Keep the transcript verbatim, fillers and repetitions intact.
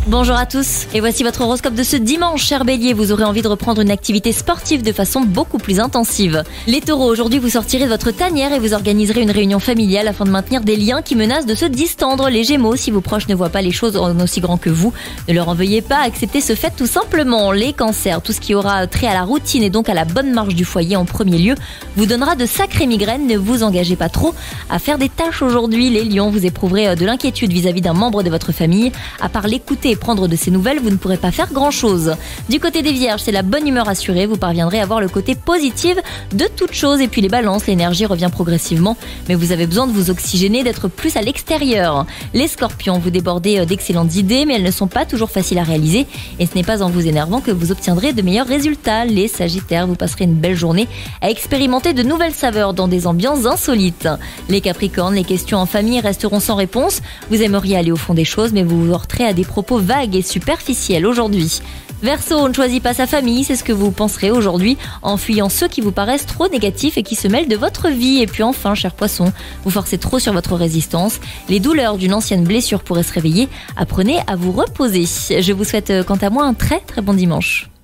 Bonjour à tous, et voici votre horoscope de ce dimanche, cher Bélier. Vous aurez envie de reprendre une activité sportive de façon beaucoup plus intensive. Les Taureaux, aujourd'hui vous sortirez de votre tanière et vous organiserez une réunion familiale afin de maintenir des liens qui menacent de se distendre. Les Gémeaux, si vos proches ne voient pas les choses en aussi grand que vous, ne leur en veuillez pas, acceptez ce fait tout simplement. Les Cancers, tout ce qui aura trait à la routine et donc à la bonne marche du foyer en premier lieu, vous donnera de sacrées migraines. Ne vous engagez pas trop à faire des tâches aujourd'hui. Les Lions, vous éprouverez de l'inquiétude vis-à-vis d'un membre de votre famille. À part l'écouter et prendre de ses nouvelles, vous ne pourrez pas faire grand-chose. Du côté des Vierges, c'est la bonne humeur assurée, vous parviendrez à voir le côté positif de toute chose. Et puis les Balances, l'énergie revient progressivement, mais vous avez besoin de vous oxygéner, d'être plus à l'extérieur. Les Scorpions, vous débordez d'excellentes idées, mais elles ne sont pas toujours faciles à réaliser, et ce n'est pas en vous énervant que vous obtiendrez de meilleurs résultats. Les Sagittaires, vous passerez une belle journée à expérimenter de nouvelles saveurs dans des ambiances insolites. Les Capricornes, les questions en famille resteront sans réponse. Vous aimeriez aller au fond des choses, mais vous vous heurterez à des propos vagues et superficiels aujourd'hui. Verseau, on ne choisit pas sa famille, c'est ce que vous penserez aujourd'hui en fuyant ceux qui vous paraissent trop négatifs et qui se mêlent de votre vie. Et puis enfin, cher Poisson, vous forcez trop sur votre résistance. Les douleurs d'une ancienne blessure pourraient se réveiller. Apprenez à vous reposer. Je vous souhaite quant à moi un très très bon dimanche.